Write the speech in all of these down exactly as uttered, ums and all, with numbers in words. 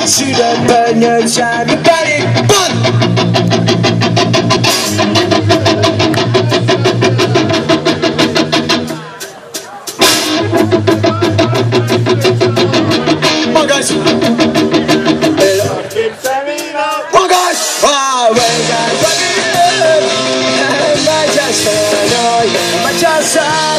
should have burned your time. Your body, come on, guys. Come on, guys. Oh, when guys, what do you do? My just annoy, my just sad.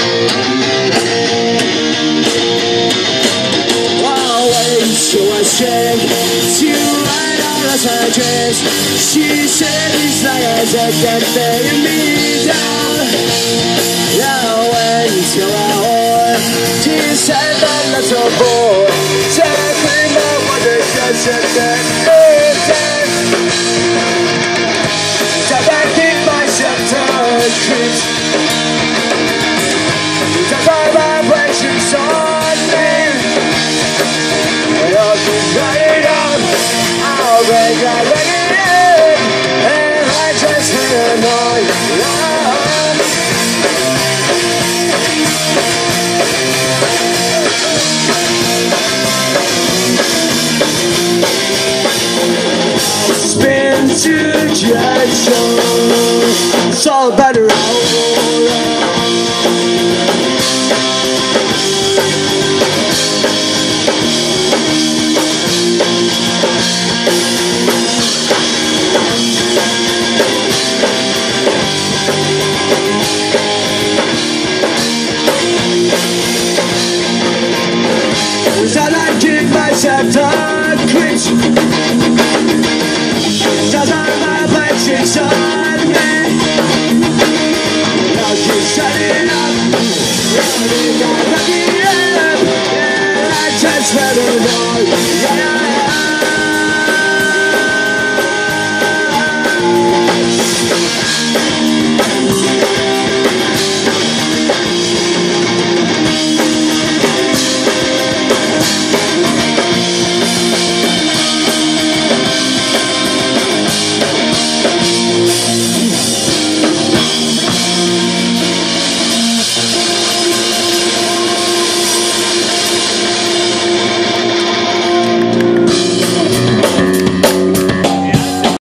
So I said to write all of her dreams. She said it's like I said that begging me down. Now when you are old, she said that little boy said we know what it does and then so I keep myself to creeps. Cause my vibrations on me. I'll be right up, I'll break right back in, and I just annoy you. Spin to just show, it's all about the roll. I like it myself.